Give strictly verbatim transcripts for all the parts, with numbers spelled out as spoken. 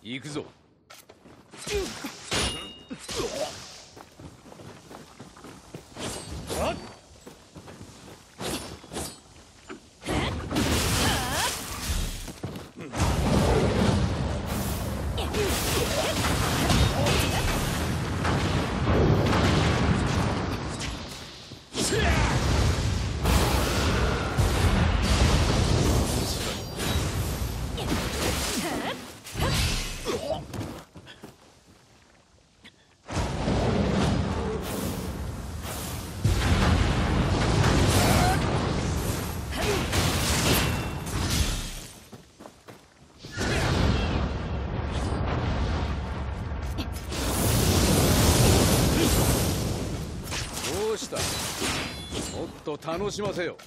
行くぞ。どうした？もっと楽しませよ。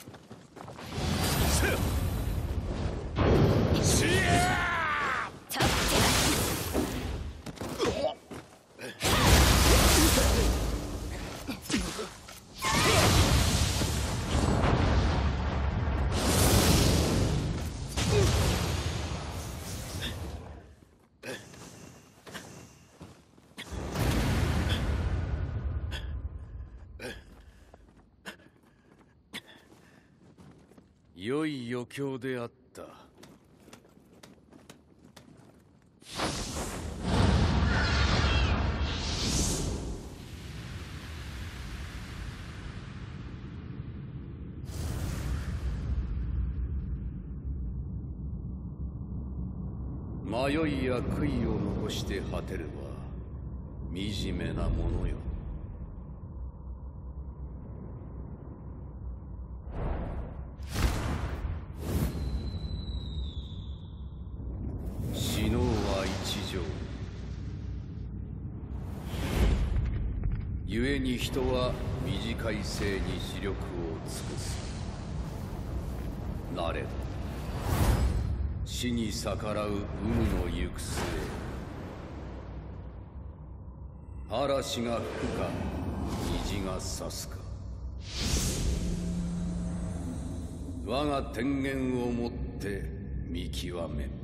良い余興であった。迷いや悔いを残して果てれば惨めなものよ。死のうは一条。故に人は短い生に視力を尽くす。なれど死に逆らう有無の行く末、嵐が吹くか虹が差すか、我が天元をもって見極めん。